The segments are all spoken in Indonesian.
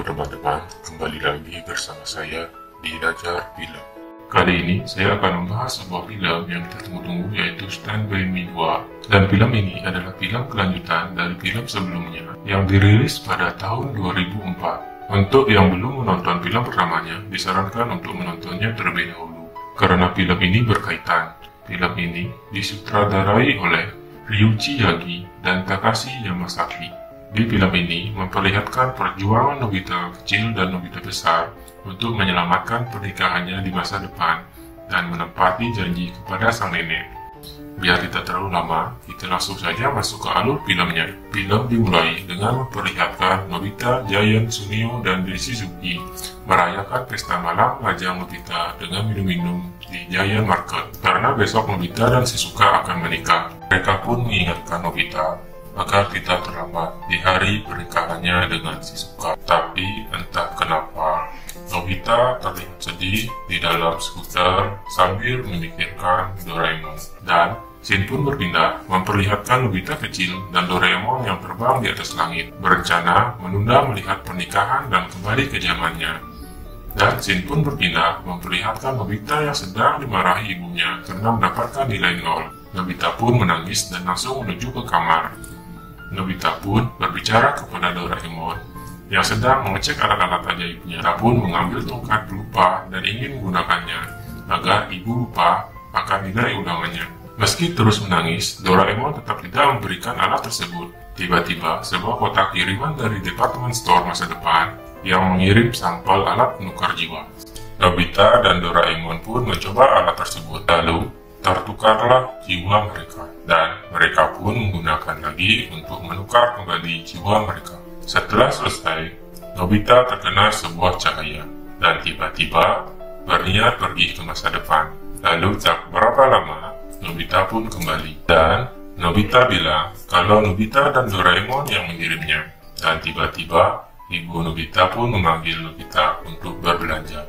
Halo teman-teman, kembali lagi bersama saya di Dajar Film. Kali ini saya akan membahas sebuah film yang kita tunggu-tunggu, yaitu Stand By Me 2. Dan film ini adalah film kelanjutan dari film sebelumnya yang dirilis pada tahun 2004. Untuk yang belum menonton film pertamanya, disarankan untuk menontonnya terlebih dahulu karena film ini berkaitan. Film ini disutradarai oleh Ryuichi Yagi dan Takashi Yamasaki. Di film ini memperlihatkan perjuangan Nobita kecil dan Nobita besar untuk menyelamatkan pernikahannya di masa depan dan menepati janji kepada sang nenek. Biar tidak terlalu lama, kita langsung saja masuk ke alur filmnya. Film dimulai dengan memperlihatkan Nobita, Giant, Sunio, dan Shizuki merayakan pesta malam lajang Nobita dengan minum-minum di Giant Market karena besok Nobita dan Shizuka akan menikah. Mereka pun mengingatkan Nobita agar tidak terlambat di hari pernikahannya dengan Shizuka. Tapi entah kenapa Nobita terlihat sedih di dalam skuter sambil memikirkan Doraemon. Dan scene pun berpindah memperlihatkan Nobita kecil dan Doraemon yang terbang di atas langit, berencana menunda melihat pernikahan dan kembali ke zamannya. Dan scene pun berpindah memperlihatkan Nobita yang sedang dimarahi ibunya karena mendapatkan nilai 0. Nobita pun menangis dan langsung menuju ke kamar. Nobita pun berbicara kepada Doraemon yang sedang mengecek alat-alat ajaibnya. Nobita pun mengambil tongkat pelupa dan ingin menggunakannya agar ibu lupa akan nilai ulangannya. Meski terus menangis, Doraemon tetap tidak memberikan alat tersebut. Tiba-tiba, sebuah kotak kiriman dari department store masa depan yang mengirim sampel alat penukar jiwa. Nobita dan Doraemon pun mencoba alat tersebut. Lalu, tertukarlah jiwa mereka, dan mereka pun menggunakan lagi untuk menukar kembali jiwa mereka. Setelah selesai, Nobita terkena sebuah cahaya, dan tiba-tiba berniat pergi ke masa depan. Lalu tak berapa lama, Nobita pun kembali, dan Nobita bilang kalau Nobita dan Doraemon yang mengirimnya. Dan tiba-tiba, ibu Nobita pun memanggil Nobita untuk berbelanja.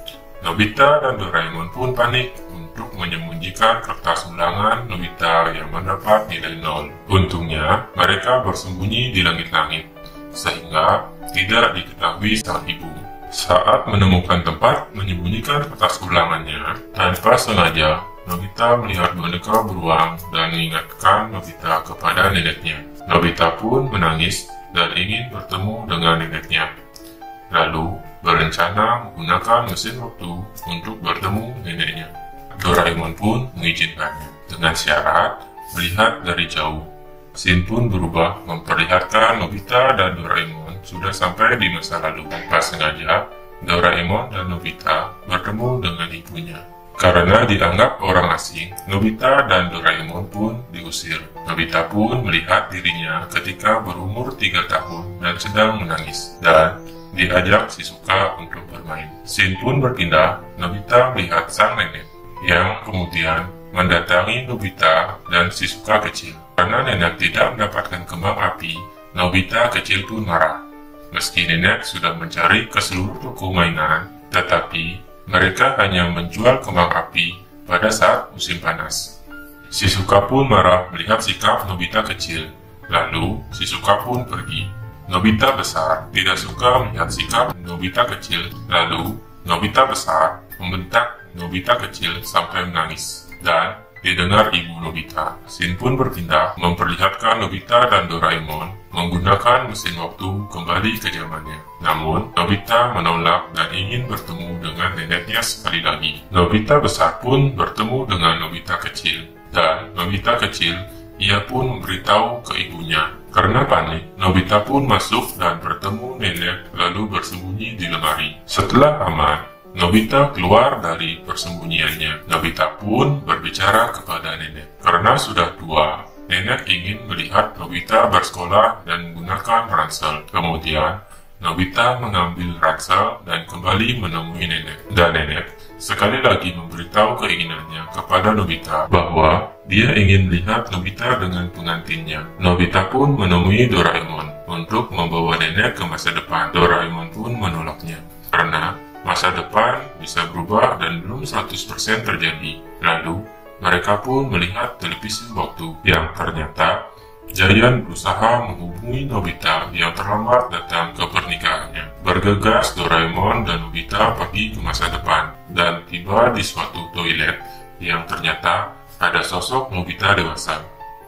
Nobita dan Doraemon pun panik untuk menyembunyikan kertas ulangan Nobita yang mendapat nilai 0. Untungnya, mereka bersembunyi di langit-langit, sehingga tidak diketahui sang ibu. Saat menemukan tempat menyembunyikan kertas ulangannya, tanpa sengaja, Nobita melihat boneka beruang dan mengingatkan Nobita kepada neneknya. Nobita pun menangis dan ingin bertemu dengan neneknya. Lalu, berencana menggunakan mesin waktu untuk bertemu neneknya. Doraemon pun mengizinkannya dengan syarat melihat dari jauh. Scene pun berubah memperlihatkan Nobita dan Doraemon sudah sampai di masa lalu. Tanpa sengaja, Doraemon dan Nobita bertemu dengan ibunya. Karena dianggap orang asing, Nobita dan Doraemon pun diusir. Nobita pun melihat dirinya ketika berumur 3 tahun dan sedang menangis, dan diajak Shizuka untuk bermain. Scene pun berpindah, Nobita melihat sang nenek yang kemudian mendatangi Nobita dan Shizuka kecil. Karena nenek tidak mendapatkan kembang api, Nobita kecil pun marah. Meski nenek sudah mencari ke seluruh toko mainan, tetapi mereka hanya menjual kembang api pada saat musim panas. Shizuka pun marah melihat sikap Nobita kecil. Lalu Shizuka pun pergi. Nobita besar tidak suka melihat sikap Nobita kecil. Lalu Nobita besar membentak Nobita kecil sampai menangis. Dan didengar ibu Nobita. Scene pun berpindah memperlihatkan Nobita dan Doraemon menggunakan mesin waktu kembali ke zamannya. Namun, Nobita menolak dan ingin bertemu dengan neneknya sekali lagi. Nobita besar pun bertemu dengan Nobita kecil. Dan Nobita kecil, ia pun memberitahu ke ibunya. Karena panik, Nobita pun masuk dan bertemu nenek lalu bersembunyi di lemari. Setelah aman, Nobita keluar dari persembunyiannya. Nobita pun berbicara kepada nenek. Karena sudah tua, nenek ingin melihat Nobita bersekolah dan menggunakan ransel. Kemudian, Nobita mengambil ransel dan kembali menemui nenek. Dan nenek sekali lagi memberitahu keinginannya kepada Nobita bahwa dia ingin melihat Nobita dengan pengantinnya. Nobita pun menemui Doraemon untuk membawa nenek ke masa depan. Doraemon pun menolaknya karena masa depan bisa berubah dan belum 100% terjadi. Lalu, mereka pun melihat televisi waktu yang ternyata Giant berusaha menghubungi Nobita yang terlambat datang ke pernikahannya. Bergegas Doraemon dan Nobita pergi ke masa depan dan tiba di suatu toilet yang ternyata ada sosok Nobita dewasa.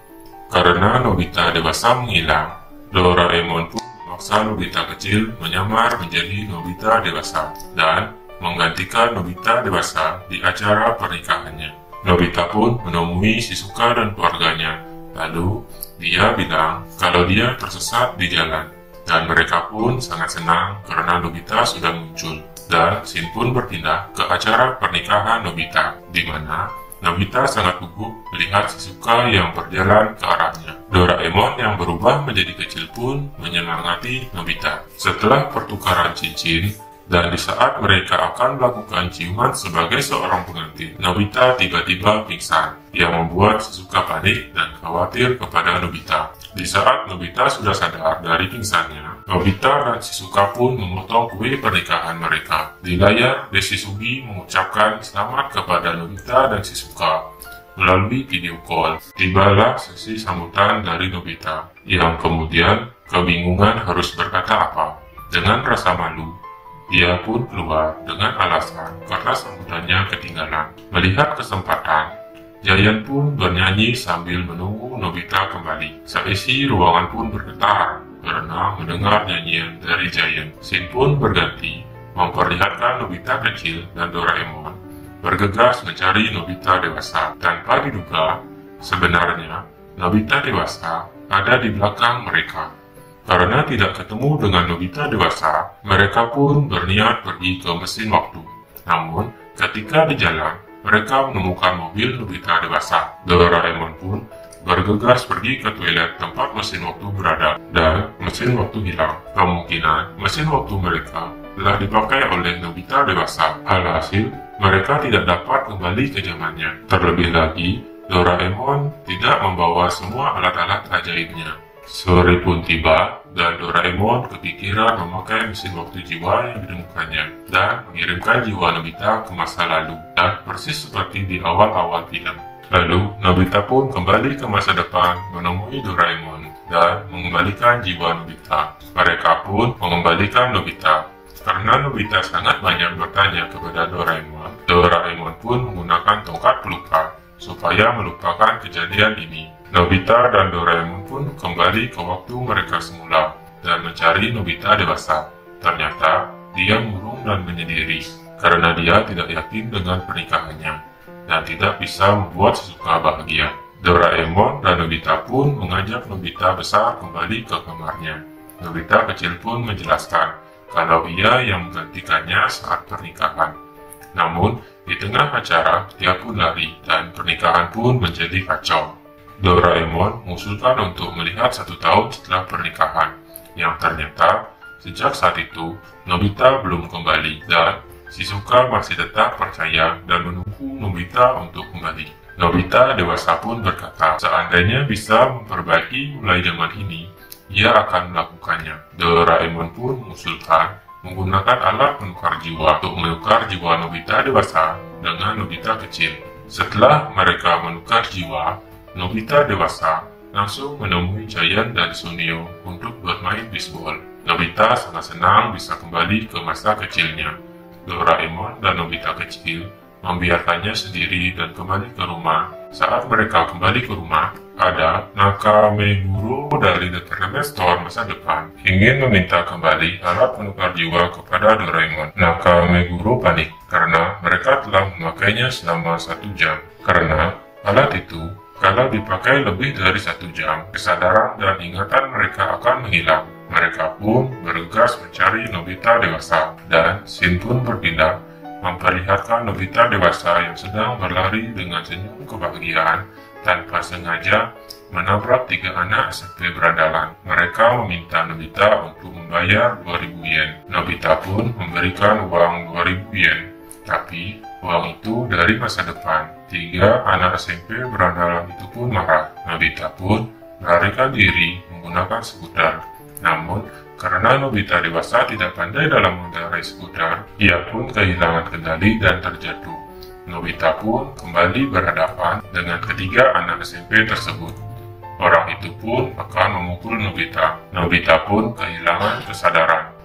Karena Nobita dewasa menghilang, Doraemon pun memaksa Nobita kecil menyamar menjadi Nobita dewasa dan menggantikan Nobita dewasa di acara pernikahannya. Nobita pun menemui Shizuka dan keluarganya. Lalu dia bilang kalau dia tersesat di jalan. Dan mereka pun sangat senang karena Nobita sudah muncul. Dan scene pun berpindah ke acara pernikahan Nobita, di mana Nobita sangat gugup melihat Shizuka yang berjalan ke arahnya. Doraemon yang berubah menjadi kecil pun menyemangati Nobita. Setelah pertukaran cincin, dan di saat mereka akan melakukan ciuman sebagai seorang pengantin, Nobita tiba-tiba pingsan, yang membuat Shizuka panik dan khawatir kepada Nobita. Di saat Nobita sudah sadar dari pingsannya, Nobita dan Shizuka pun memotong kue pernikahan mereka. Di layar, Desi Sugi mengucapkan selamat kepada Nobita dan Shizuka melalui video call. Tibalah sesi sambutan dari Nobita, yang kemudian kebingungan harus berkata apa. Dengan rasa malu, dia pun keluar dengan alasan karena sambutannya ketinggalan. Melihat kesempatan, Giant pun bernyanyi sambil menunggu Nobita kembali. Seisi ruangan pun bergetar karena mendengar nyanyian dari Giant. Scene pun berganti, memperlihatkan Nobita kecil dan Doraemon bergegas mencari Nobita dewasa. Tanpa diduga, sebenarnya Nobita dewasa ada di belakang mereka. Karena tidak ketemu dengan Nobita dewasa, mereka pun berniat pergi ke mesin waktu. Namun, ketika di jalan, mereka menemukan mobil Nobita dewasa. Doraemon pun bergegas pergi ke toilet tempat mesin waktu berada, dan mesin waktu hilang. Kemungkinan mesin waktu mereka telah dipakai oleh Nobita dewasa. Alhasil, mereka tidak dapat kembali ke zamannya. Terlebih lagi, Doraemon tidak membawa semua alat-alat ajaibnya. Sore pun tiba, dan Doraemon kepikiran memakai mesin waktu jiwa yang ditemukannya dan mengirimkan jiwa Nobita ke masa lalu, dan persis seperti di awal-awal film. Lalu, Nobita pun kembali ke masa depan menemui Doraemon dan mengembalikan jiwa Nobita. Mereka pun mengembalikan Nobita. Karena Nobita sangat banyak bertanya kepada Doraemon, Doraemon pun menggunakan tongkat peluka supaya melupakan kejadian ini. Nobita dan Doraemon pun kembali ke waktu mereka semula dan mencari Nobita dewasa. Ternyata dia murung dan menyendiri karena dia tidak yakin dengan pernikahannya dan tidak bisa membuat Shizuka bahagia. Doraemon dan Nobita pun mengajak Nobita besar kembali ke kamarnya. Nobita kecil pun menjelaskan kalau ia yang menggantikannya saat pernikahan. Namun, di tengah acara, dia pun lari dan pernikahan pun menjadi kacau. Doraemon mengusulkan untuk melihat 1 tahun setelah pernikahan, yang ternyata sejak saat itu Nobita belum kembali dan Shizuka masih tetap percaya dan menunggu Nobita untuk kembali. Nobita dewasa pun berkata, seandainya bisa memperbaiki mulai zaman ini, ia akan melakukannya. Doraemon pun mengusulkan menggunakan alat penukar jiwa untuk menukar jiwa Nobita dewasa dengan Nobita kecil. Setelah mereka menukar jiwa, Nobita dewasa langsung menemui Giant dan Suneo untuk bermain bisbol. Nobita sangat senang bisa kembali ke masa kecilnya. Doraemon dan Nobita kecil membiarkannya sendiri dan kembali ke rumah. Saat mereka kembali ke rumah, ada Nakameguro dari Department Store masa depan ingin meminta kembali alat penukar jiwa kepada Doraemon. Nakameguro panik karena mereka telah memakainya selama 1 jam. Karena alat itu kalau dipakai lebih dari 1 jam, kesadaran dan ingatan mereka akan menghilang. Mereka pun bergegas mencari Nobita dewasa, dan scene pun berpindah, memperlihatkan Nobita dewasa yang sedang berlari dengan senyum kebahagiaan tanpa sengaja menabrak 3 anak SMP berandalan. Mereka meminta Nobita untuk membayar 2.000 yen. Nobita pun memberikan uang 2.000 yen, tapi uang itu dari masa depan. 3 anak SMP berandalan itu pun marah. Nobita pun melarikan diri menggunakan skuter. Namun, karena Nobita dewasa tidak pandai dalam mengendarai skuter, ia pun kehilangan kendali dan terjatuh. Nobita pun kembali berhadapan dengan 3 anak SMP tersebut. Orang itu pun akan memukul Nobita. Nobita pun kehilangan kesadaran.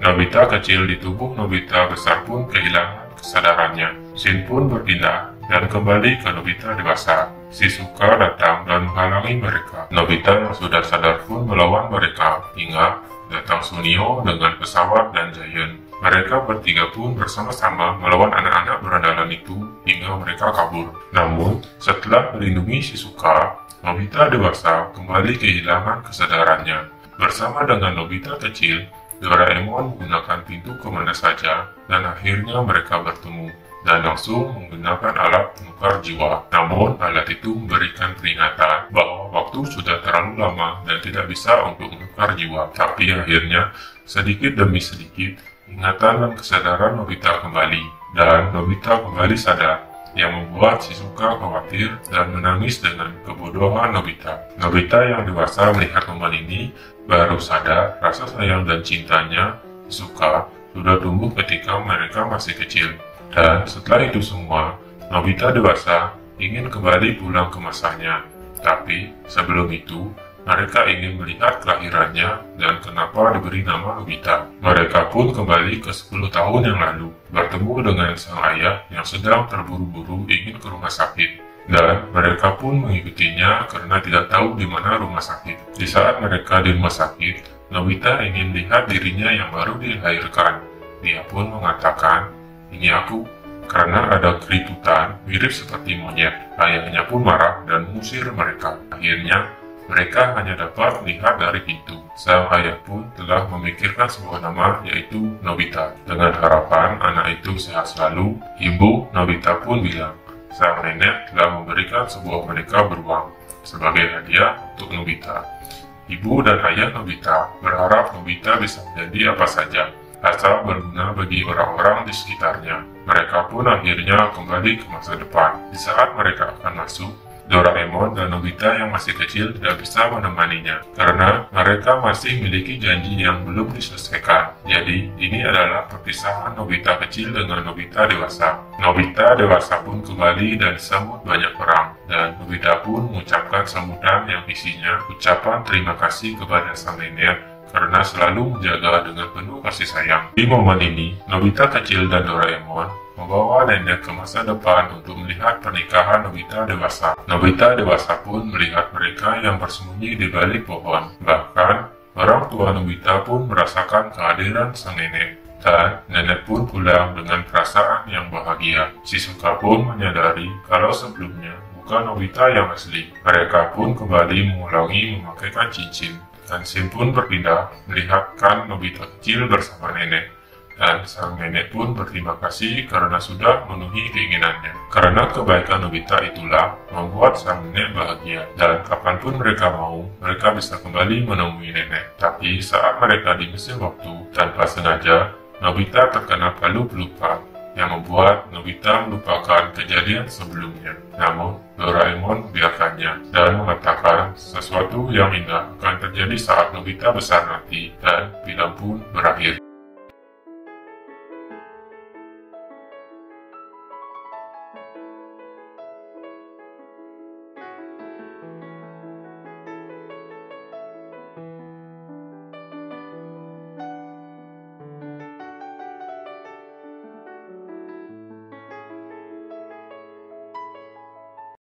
Nobita kecil di tubuh Nobita besar pun kehilangan kesadarannya. Scene pun berpindah dan kembali ke Nobita dewasa. Shizuka datang dan menghalangi mereka. Nobita yang sudah sadar pun melawan mereka hingga datang Sunio dengan pesawat dan Giant. Mereka bertiga pun bersama-sama melawan anak-anak berandalan itu hingga mereka kabur. Namun, setelah melindungi Shizuka, Nobita dewasa kembali kehilangan kesadarannya. Bersama dengan Nobita kecil, Doraemon menggunakan pintu kemana saja dan akhirnya mereka bertemu dan langsung menggunakan alat penukar jiwa. Namun, alat itu memberikan peringatan bahwa waktu sudah terlalu lama dan tidak bisa untuk menukar jiwa. Tapi akhirnya, sedikit demi sedikit, ingatan dan kesadaran Nobita kembali, dan Nobita kembali sadar, yang membuat Shizuka khawatir dan menangis dengan kebodohan Nobita. Nobita yang dewasa melihat momen ini baru sadar rasa sayang dan cintanya Shizuka sudah tumbuh ketika mereka masih kecil. Dan setelah itu semua, Nobita dewasa ingin kembali pulang ke masanya. Tapi sebelum itu, mereka ingin melihat kelahirannya dan kenapa diberi nama Nobita. Mereka pun kembali ke 10 tahun yang lalu, bertemu dengan sang ayah yang sedang terburu-buru ingin ke rumah sakit. Dan mereka pun mengikutinya karena tidak tahu di mana rumah sakit. Di saat mereka di rumah sakit, Nobita ingin melihat dirinya yang baru dilahirkan. Dia pun mengatakan, "Ini aku," karena ada keributan mirip seperti monyet. Ayahnya pun marah dan mengusir mereka. Akhirnya, mereka hanya dapat melihat dari pintu. Sang ayah pun telah memikirkan sebuah nama, yaitu Nobita. Dengan harapan anak itu sehat selalu, ibu Nobita pun bilang, sang nenek telah memberikan sebuah boneka beruang sebagai hadiah untuk Nobita. Ibu dan ayah Nobita berharap Nobita bisa menjadi apa saja, asal berguna bagi orang-orang di sekitarnya. Mereka pun akhirnya kembali ke masa depan. Di saat mereka akan masuk, Doraemon dan Nobita yang masih kecil tidak bisa menemaninya karena mereka masih memiliki janji yang belum diselesaikan. Jadi, ini adalah perpisahan Nobita kecil dengan Nobita dewasa. Nobita dewasa pun kembali dan disambut banyak orang, dan Nobita pun mengucapkan sambutan yang isinya ucapan terima kasih kepada sang nenek karena selalu menjaga dengan penuh kasih sayang. Di momen ini, Nobita kecil dan Doraemon membawa nenek ke masa depan untuk melihat pernikahan Nobita dewasa. Nobita dewasa pun melihat mereka yang bersembunyi di balik pohon. Bahkan, orang tua Nobita pun merasakan kehadiran sang nenek. Dan nenek pun pulang dengan perasaan yang bahagia. Shizuka pun menyadari kalau sebelumnya bukan Nobita yang asli. Mereka pun kembali mengulangi memakaikan cincin. Dan scene pun berpindah melihatkan Nobita kecil bersama nenek. Dan sang nenek pun berterima kasih karena sudah memenuhi keinginannya. Karena kebaikan Nobita itulah membuat sang nenek bahagia. Dan kapanpun mereka mau, mereka bisa kembali menemui nenek. Tapi saat mereka di mesin waktu, tanpa sengaja, Nobita terkena palu pelupa yang membuat Nobita melupakan kejadian sebelumnya. Namun, Doraemon membiarkannya dan mengatakan sesuatu yang indah akan terjadi saat Nobita besar nanti, dan film pun berakhir.